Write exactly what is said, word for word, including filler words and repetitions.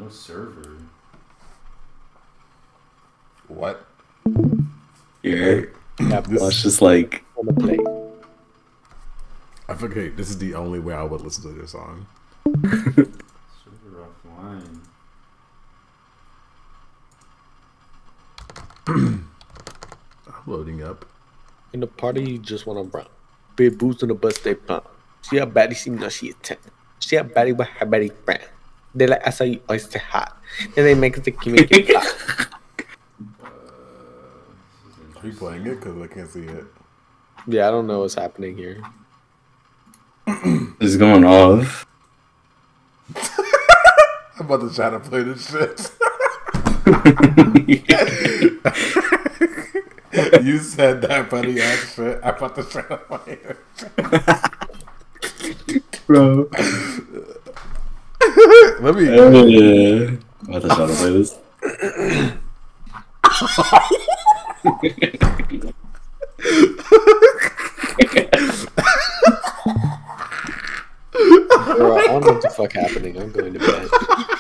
No server. What? Yeah. That This was is just like on the play. I forget. This is the only way I would listen to this song. Server offline. I'm loading up. In the party, you just want to run. Big boots on the bus, they pump. She a baddie, she know she a ten. She a baddie with her baddie friend. They like, I saw you oyster hot. And they make it to keep it hot. Are you playing it? Because I can't see it. Yeah, I don't know what's happening here. it's going off. I'm about to try to play this shit. You said that funny ass shit. I'm about to try to play it. Bro. Let me. Uh, yeah. I'm about to try to play this. Bro, I don't know what the fuck happening. I'm going to bed.